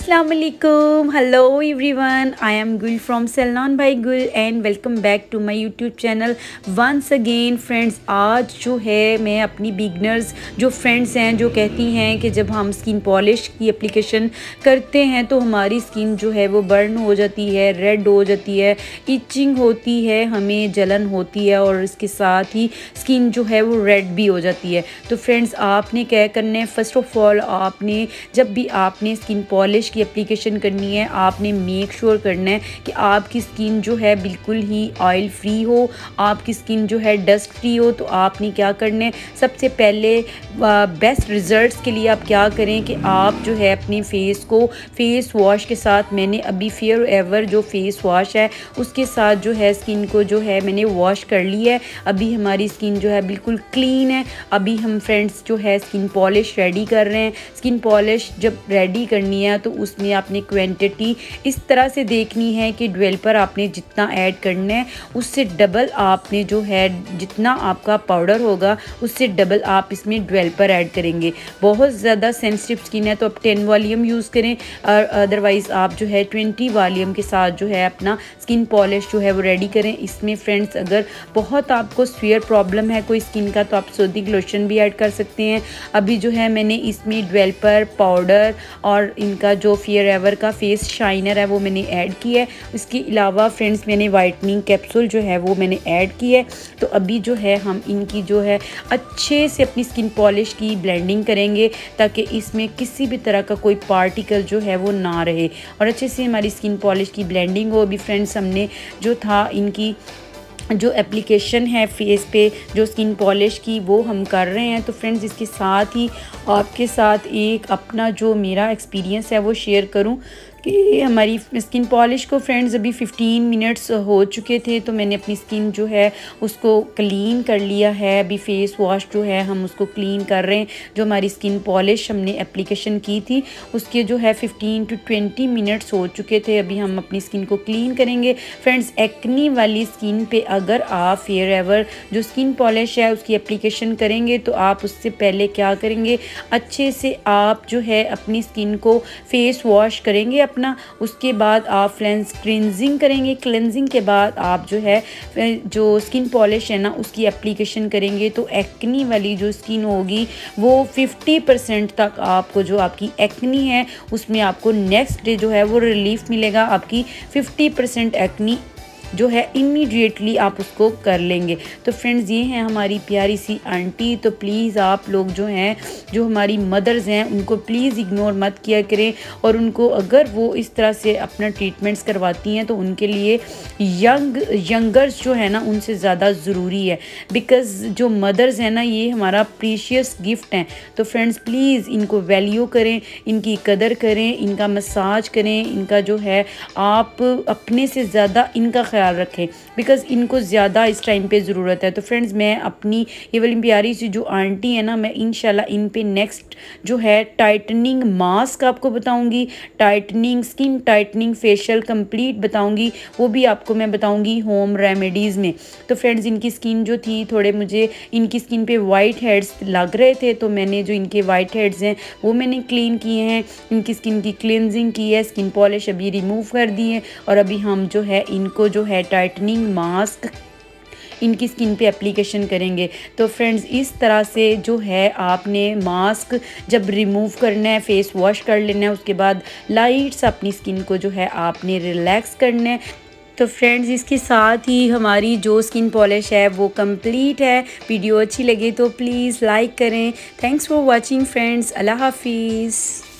अस्सलाम वालेकुम, hello everyone, I am Gul from salon by Gul and welcome back to my YouTube channel once again. Friends, आज जो है मैं अपनी बिगनर्स जो फ्रेंड्स हैं जो कहती हैं कि जब हम स्किन पॉलिश की एप्लीकेशन करते हैं तो हमारी स्किन जो है वो बर्न हो जाती है, रेड हो जाती है, इचिंग होती है, हमें जलन होती है और इसके साथ ही स्किन जो है वो रेड भी हो जाती है। तो फ्रेंड्स, आपने क्या करना है, फर्स्ट ऑफ ऑल आपने जब भी आपने स्किन पॉलिश की एप्लीकेशन करनी है, आपने मेक श्योर करना है कि आपकी स्किन जो है बिल्कुल ही ऑयल फ्री हो, आपकी स्किन जो है डस्ट फ्री हो। तो आपने क्या करना है, सबसे पहले बेस्ट रिजल्ट्स के लिए आप क्या करें कि आप जो है अपने फेस को फेस वॉश के साथ, मैंने अभी फेयर एवर जो फेस वॉश है उसके साथ जो है स्किन को जो है मैंने वॉश कर ली है। अभी हमारी स्किन जो है बिल्कुल क्लीन है। अभी हम फ्रेंड्स जो है स्किन पॉलिश रेडी कर रहे हैं। स्किन पॉलिश जब रेडी करनी है तो उसमें आपने क्वांटिटी इस तरह से देखनी है कि डेवलपर आपने जितना ऐड करना है उससे डबल आपने जो है, जितना आपका पाउडर होगा उससे डबल आप इसमें डेवलपर ऐड करेंगे। बहुत ज़्यादा सेंसिटिव स्किन है तो आप 10 वॉल्यूम यूज़ करें, और अदरवाइज़ आप जो है 20 वॉल्यूम के साथ जो है अपना स्किन पॉलिश जो है वो रेडी करें। इसमें फ्रेंड्स अगर बहुत आपको सीवियर प्रॉब्लम है कोई स्किन का तो आप सोदी ग्लोशन भी ऐड कर सकते हैं। अभी जो है मैंने इसमें डेवलपर पाउडर और इनका जो फेयर एवर का फेस शाइनर है वो मैंने ऐड किया है। इसके अलावा फ्रेंड्स मैंने वाइटनिंग कैप्सूल जो है वो मैंने ऐड की है। तो अभी जो है हम इनकी जो है अच्छे से अपनी स्किन पॉलिश की ब्लेंडिंग करेंगे ताकि इसमें किसी भी तरह का कोई पार्टिकल जो है वो ना रहे और अच्छे से हमारी स्किन पॉलिश की ब्लेंडिंग हो। अभी फ्रेंड्स हमने जो था इनकी जो एप्लीकेशन है फेस पे जो स्किन पॉलिश की वो हम कर रहे हैं। तो फ्रेंड्स, इसके साथ ही आपके साथ एक अपना जो मेरा एक्सपीरियंस है वो शेयर करूं कि हमारी स्किन पॉलिश को फ्रेंड्स अभी 15 मिनट्स हो चुके थे तो मैंने अपनी स्किन जो है उसको क्लीन कर लिया है। अभी फेस वॉश जो है हम उसको क्लीन कर रहे हैं। जो हमारी स्किन पॉलिश हमने एप्लीकेशन की थी उसके जो है 15 to 20 मिनट्स हो चुके थे। अभी हम अपनी स्किन को क्लीन करेंगे। फ्रेंड्स, एक्नी वाली स्किन पे अगर आप फेयर एवर जो स्किन पॉलिश है उसकी एप्लीकेशन करेंगे तो आप उससे पहले क्या करेंगे, अच्छे से आप जो है अपनी स्किन को फेस वॉश करेंगे अपना। उसके बाद आप क्लेंजिंग करेंगे। क्लेंजिंग के बाद आप जो है जो स्किन पॉलिश है ना उसकी एप्लीकेशन करेंगे तो एक्नी वाली जो स्किन होगी वो 50% तक आपको जो आपकी एक्नी है उसमें आपको नेक्स्ट डे जो है वो रिलीफ मिलेगा। आपकी 50% एक्नी जो है इमीडिएटली आप उसको कर लेंगे। तो फ्रेंड्स, ये हैं हमारी प्यारी सी आंटी। तो प्लीज़ आप लोग जो हैं, जो हमारी मदर्स हैं, उनको प्लीज़ इग्नोर मत किया करें और उनको अगर वो इस तरह से अपना ट्रीटमेंट्स करवाती हैं तो उनके लिए यंगर्स जो है ना उनसे ज़्यादा ज़रूरी है। बिकॉज़ जो मदर्स हैं ना ये हमारा प्रीशियस गिफ्ट हैं। तो फ्रेंड्स, प्लीज़ इनको वैल्यू करें, इनकी कदर करें, इनका मसाज करें, इनका जो है आप अपने से ज़्यादा इनका ख्याल रखें बिकॉज़ इनको ज़्यादा इस टाइम पे ज़रूरत है। तो फ्रेंड्स, मैं अपनी ये वाली प्यारी सी जो आंटी है ना, मैं इंशाल्लाह इन पे नेक्स्ट जो है टाइटनिंग मास्क आपको बताऊंगी, tightening skin tightening facial complete बताऊंगी, वो भी आपको मैं बताऊंगी होम रेमेडीज़ में। तो फ्रेंड्स, इनकी स्किन जो थी थोड़े मुझे इनकी स्किन पे वाइट हेड्स लग रहे थे तो मैंने जो इनके वाइट हेड्स हैं वो मैंने क्लीन किए हैं। इनकी स्किन की क्लिनजिंग की है, स्किन पॉलिश अभी रिमूव कर दी है और अभी हम जो है इनको जो है टाइटनिंग मास्क इनकी स्किन पे एप्लीकेशन करेंगे। तो फ्रेंड्स, इस तरह से जो है आपने मास्क जब रिमूव करना है, फेस वॉश कर लेना है, उसके बाद लाइट्स अपनी स्किन को जो है आपने रिलैक्स करना है। तो फ्रेंड्स, इसके साथ ही हमारी जो स्किन पॉलिश है वो कंप्लीट है। वीडियो अच्छी लगे तो प्लीज़ लाइक करें। Thanks for watching friends. अल्लाह हाफिज़।